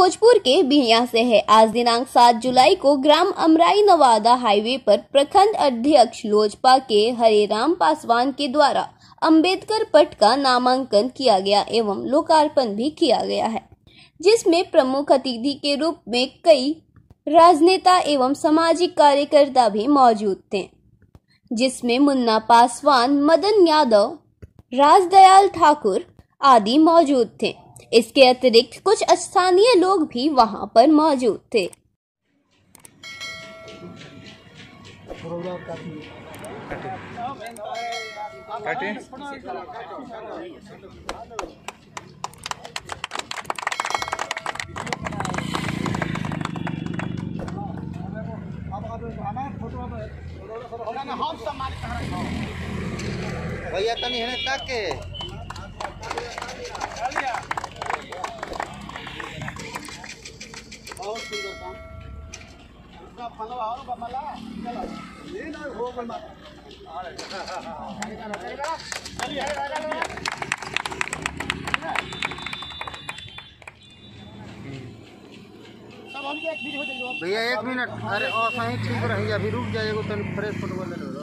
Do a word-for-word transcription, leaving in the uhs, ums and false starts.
भोजपुर के बिहिया से है। आज दिनांक सात जुलाई को ग्राम अमराई नवादा हाईवे पर प्रखंड अध्यक्ष लोजपा के हरेराम पासवान के द्वारा अंबेडकर पट का नामांकन किया गया एवं लोकार्पण भी किया गया है, जिसमें प्रमुख अतिथि के रूप में कई राजनेता एवं सामाजिक कार्यकर्ता भी मौजूद थे, जिसमें मुन्ना पासवान, मदन यादव, राजदयाल ठाकुर आदि मौजूद थे। इसके अतिरिक्त कुछ स्थानीय लोग भी वहां पर मौजूद थे। भैया तनी है तक के बहुत सुंदर काम उसका फलवा और बमला चलो ये ना हो गल मार सब हम एक मिनट हो जाइए भैया, एक मिनट। अरे और सही ठीक रही, अभी रुक जाइएगा, तनी फ्रेश फोटो ले लो।